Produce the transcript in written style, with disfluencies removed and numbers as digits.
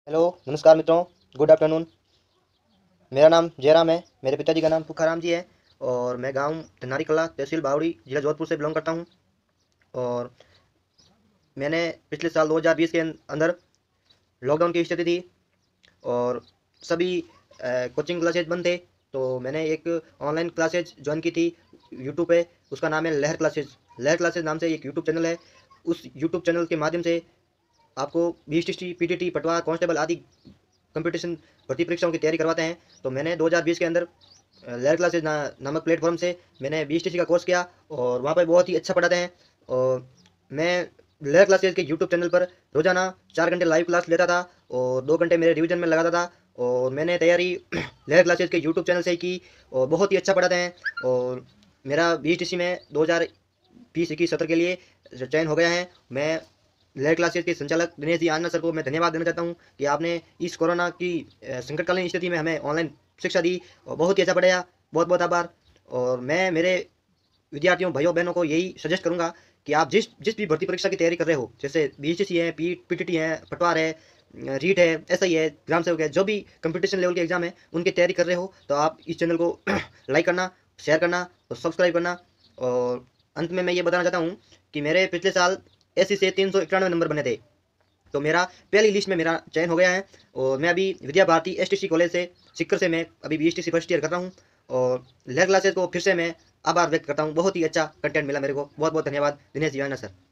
Hello, नमस्कार मित्रों। Good afternoon. मेरा नाम जयराम है। मेरे पिताजी का नाम पुखाराम जी है। और मैं गांव धनारी कला, तहसील बावड़ी, जिला जोधपुर से बिलोंग करता हूं। और मैंने पिछले साल 2020 के अंदर लॉकडाउन की स्थिति थी और सभी कोचिंग क्लासेज बंद थे। तो मैंने एक ऑनलाइन क्लासेज ज्वाइन की थी यूट्यूब पे। उसका नाम है लहर क्लासेज। लहर क्लासेज नाम से एक यूट्यूब चैनल है। उस यूट्यूब चैनल के माध्यम से आपको बीएसटीसी, पीटीटी, पटवार, कांस्टेबल आदि कंपटीशन भर्ती परीक्षाओं की तैयारी करवाते हैं। तो मैंने 2020 के अंदर लेयर क्लासेज नामक प्लेटफॉर्म से मैंने बीएसटीसी का कोर्स किया और वहाँ पर बहुत ही अच्छा पढ़ाते हैं। और मैं लेयर क्लासेज के यूट्यूब चैनल पर रोजाना 4 घंटे लाइव क्लास लेता था और 2 घंटे मेरे रिवीजन में लगाता था। और मैंने तैयारी लेयर क्लासेज के यूट्यूब चैनल से ही की और बहुत ही अच्छा पढ़ाते हैं। और मेरा बीएसटीसी में 2020-21 सत्र के लिए चयन हो गया है। मैं लेयर क्लासेस के संचालक दिनेश जी आनंद सर को मैं धन्यवाद देना चाहता हूँ कि आपने इस कोरोना की संकटकालीन स्थिति में हमें ऑनलाइन शिक्षा दी और बहुत ही अच्छा पढ़ाया। बहुत बहुत आभार। और मैं मेरे विद्यार्थियों, भाइयों बहनों को यही सजेस्ट करूंगा कि आप जिस जिस भी भर्ती परीक्षा की तैयारी कर रहे हो, जैसे बीएचएससी है, पीटीटी है, पटवार है, रीट है, एसआई है, ग्राम सेवक है, जो भी कंपटीशन लेवल के एग्जाम है उनकी तैयारी कर रहे हो, तो आप इस चैनल को लाइक करना, शेयर करना और सब्सक्राइब करना। और अंत में मैं ये बताना चाहता हूँ कि मेरे पिछले साल एससी से 391 नंबर बने थे। तो मेरा पहली लिस्ट में मेरा चयन हो गया है। और मैं अभी विद्या भारती एसटीसी कॉलेज से सिक्कर से मैं अभी बीएसटीसी फर्स्ट ईयर कर रहा हूँ। और लेयर क्लासेस को फिर से मैं आभार व्यक्त करता हूँ। बहुत ही अच्छा कंटेंट मिला मेरे को। बहुत बहुत धन्यवाद दिनेश जी आना सर।